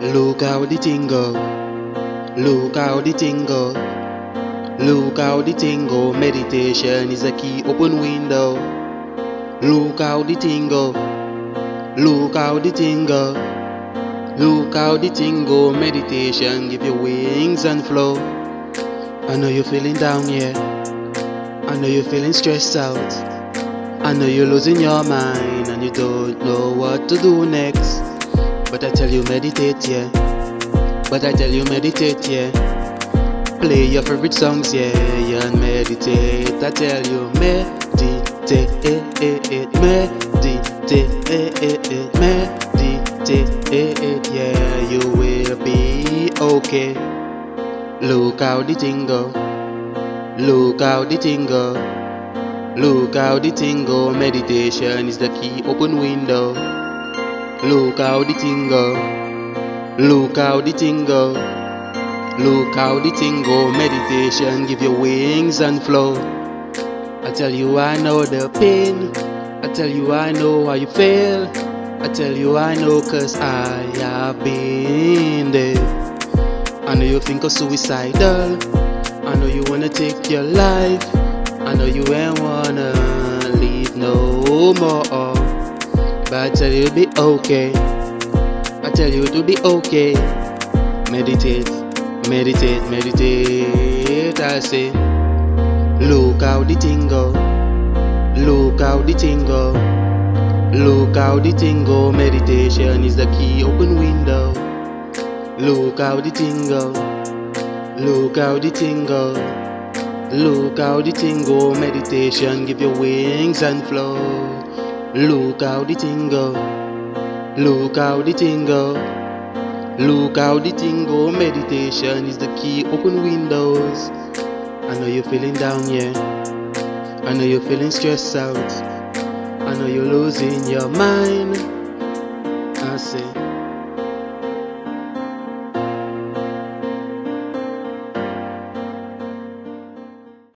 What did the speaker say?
Look how the thing go. Look how the thing go. Look how the thing go. Meditation is a key. Open window. Look how the thing go. Look how the thing go. Look how the thing go. Meditation give you wings and flow. I know you're feeling down, yeah. I know you're feeling stressed out. I know you're losing your mind and you don't know what to do next. But I tell you meditate, yeah. But I tell you meditate, yeah. Play your favorite songs, yeah, and meditate. I tell you meditate, meditate, yeah, you will be okay. Look how the thing go. Look how the thing go. Look how the thing go. Meditation is the key. Open window. Look how the thing go. Look how the thing go. Look how the thing go. Meditation give you wings and flow. I tell you I know the pain. I tell you I know how you feel. I tell you I know cause I have been there. I know you think of suicidal. I know you wanna take your life. I know you ain't wanna leave no more. But I tell you to be okay. I tell you to be okay. Meditate, meditate, meditate. I say, look how the thing go. Look how the thing go. Look how the thing go. Meditation is the key. Open window. Look how the thing go. Look how the thing go. Look how the thing go. Meditation give you wings and flow. Look how the thing go. Look how the thing go. Look how the thing go. Meditation is the key. Open windows. I know you're feeling down, yeah. I know you're feeling stressed out. I know you're losing your mind. I say